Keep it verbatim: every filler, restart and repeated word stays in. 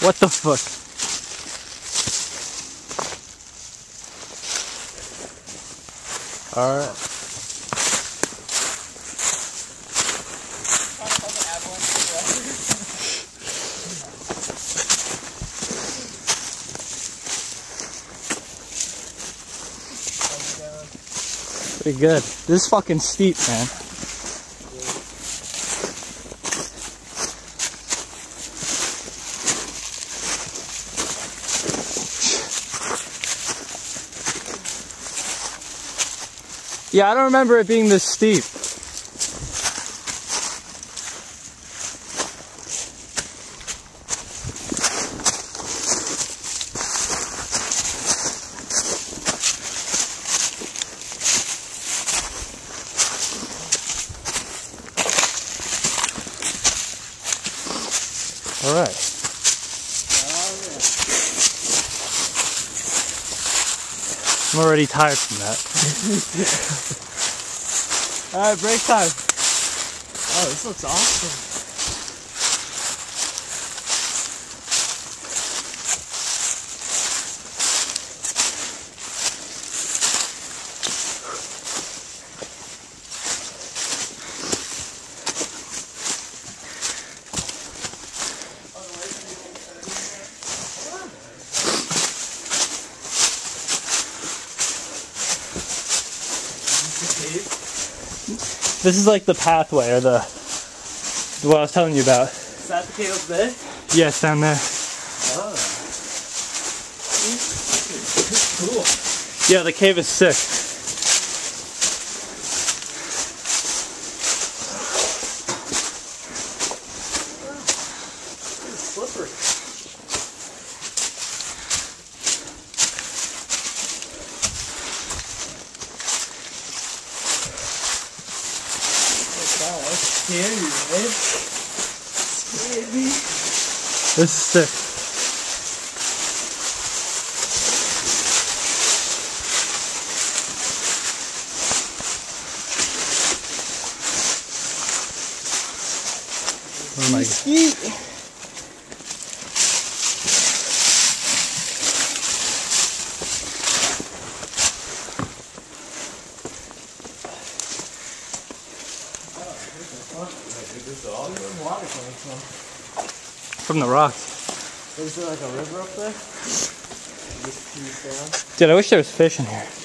What the fuck? Alright. Pretty good. This is fucking steep, man. Yeah, I don't remember it being this steep. All right. I'm already tired from that. Alright, break time. Oh, this looks awesome. This is like the pathway, or the what I was telling you about. Is that the cave up there? Yes, down there. Oh. Cool. Yeah, the cave is sick. It's slippery. Wow, that's scary, right? Scared me. This is sick. Oh my god. Where's the water coming from? From the rocks. Is there like a river up there? Just pees down. Dude, I wish there was fish in here.